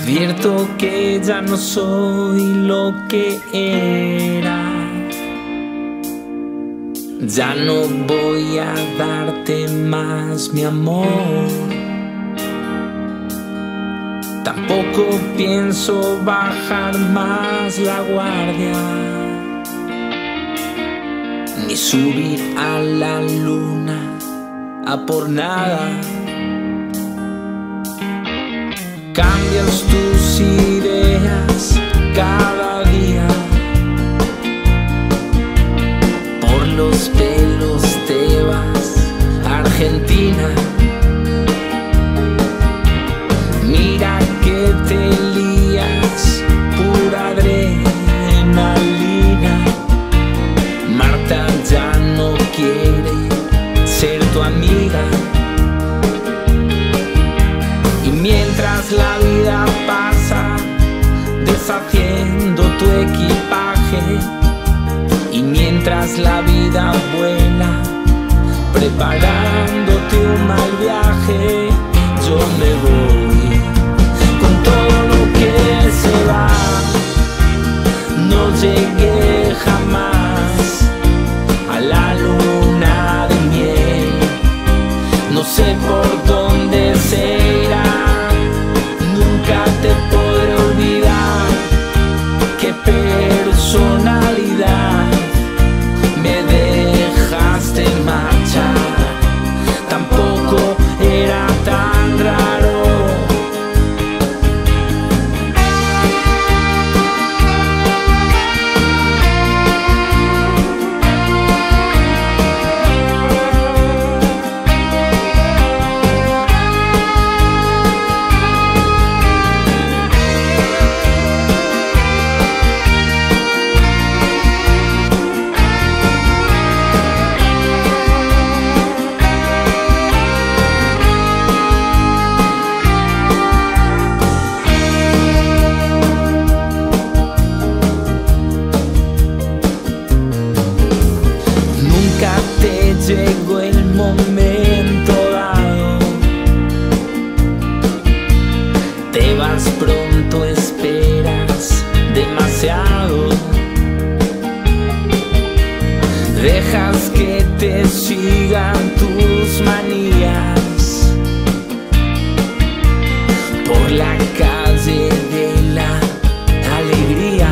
Advierto que ya no soy lo que era. Ya no voy a darte más mi amor. Tampoco pienso bajar más la guardia, ni subir a la luna a por nada. Cambias tus ideas cada día, por los pelos te vas a Argentina. Mira que te lías, pura adrenalina. Marta ya no quiere ser tu amiga. Y mientras la vida pasa deshaciendo tu equipaje, y mientras la vida vuela preparándote un mal viaje, yo me voy con todo lo que se va. No llegué jamás a la luna de miel, no sé por dónde se irá. Nunca te podré olvidar. Qué personalidad, me dejaste marchar. Tampoco era tan raro. Llegó el momento dado, te vas pronto, esperas demasiado. Dejas que te sigan tus manías por la calle de la alegría.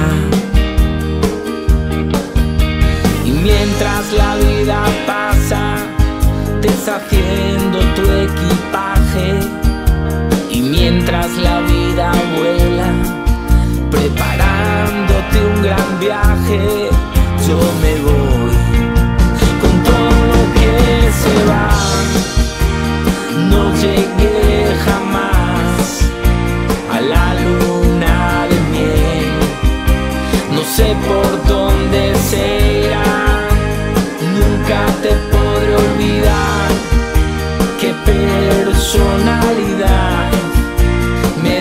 Y mientras la vida pasa deshaciendo tu equipaje, y mientras la vida vuela preparándote un gran viaje, yo me voy con todo lo que se va. No llegué jamás a la luna de miel, no sé por dónde se irá. Nunca te podré olvidar. Qué personalidad, me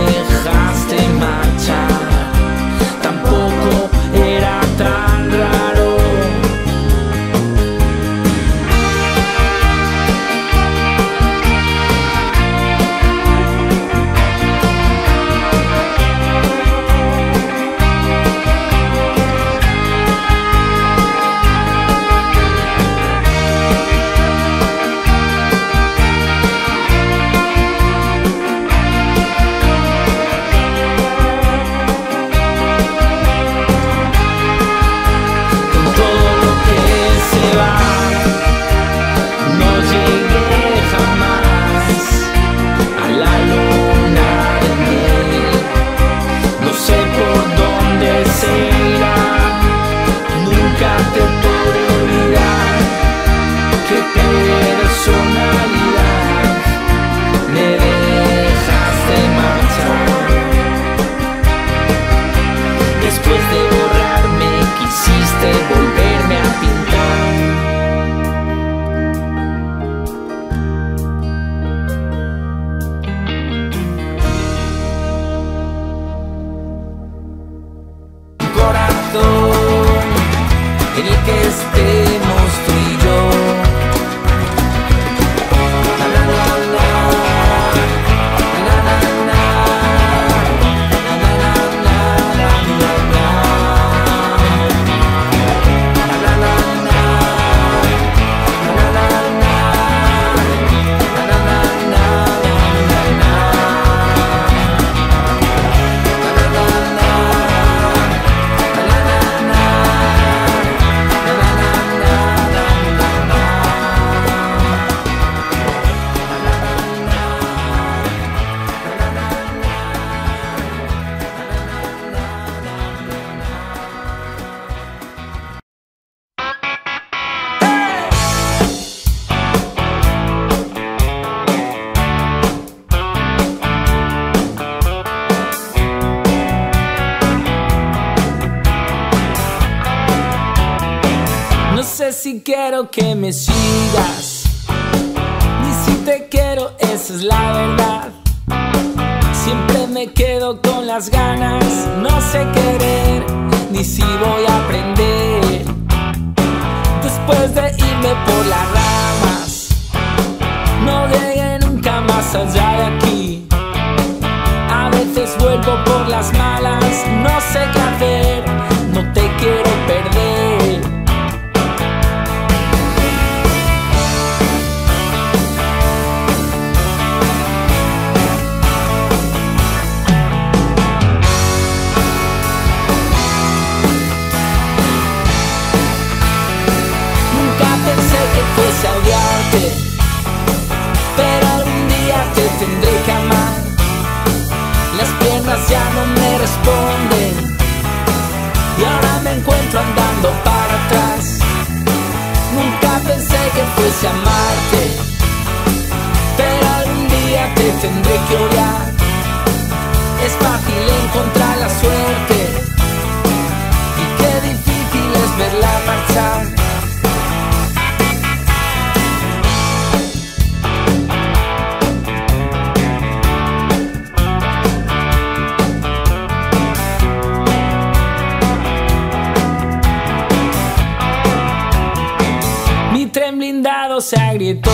dejaste marchar. Tampoco era tan raro. quiero que me sigas, ni si te quiero, esa es la verdad. Siempre me quedo con las ganas, no sé querer, ni si voy a aprender. Después de irme por las ramas, no llegué nunca más allá de aquí. A veces vuelvo por las malas, no sé qué hacer, no te quiero perder. Nunca pensé que fuese a odiarte, pero algún día te tendré que amar. Las piernas ya no me responden y ahora me encuentro andando para atrás. Nunca pensé que fuese a amarte, pero algún día te tendré que odiar. Es fácil encontrar la suerte y qué difícil es verla marchar. Mi tren blindado se agrietó,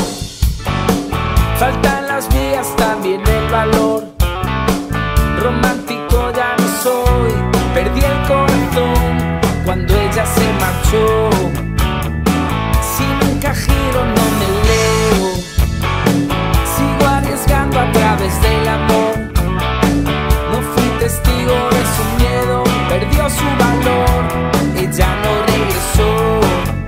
faltan las vías, también el valor. Romántico ya no soy, perdí el corazón cuando ella se marchó. Si nunca giro no me leo, sigo arriesgando a través del amor. No fui testigo de su miedo, perdió su valor, ella no regresó.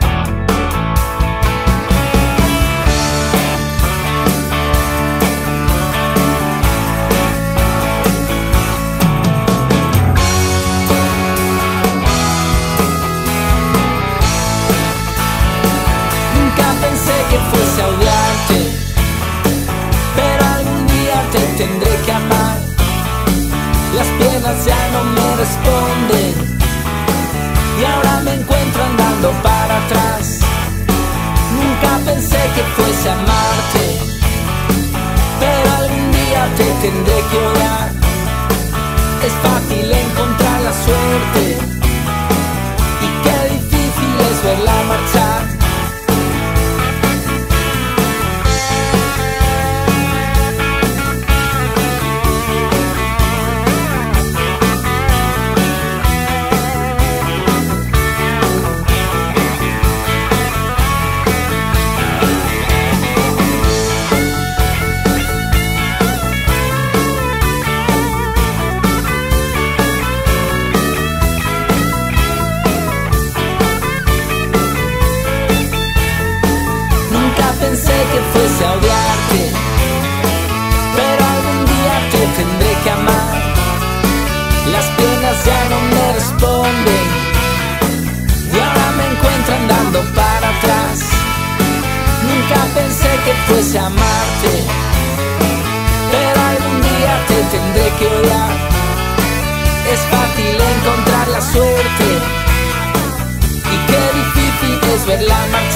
Que fuese a odiarte, pero algún día te tendré que amar. Las piernas ya no me responden y ahora me encuentro andando para atrás. Nunca pensé que fuese a amarte, pero algún día te tendré que odiar. Es fácil encontrar la suerte y qué difícil es verla marchar. Pensé que fuese a odiarte, pero algún día te tendré que amar. Las piernas ya no me responden y ahora me encuentro andando para atrás. Nunca pensé que fuese a amarte, pero algún día te tendré que odiar. Es fácil encontrar la suerte y qué difícil es verla marchar.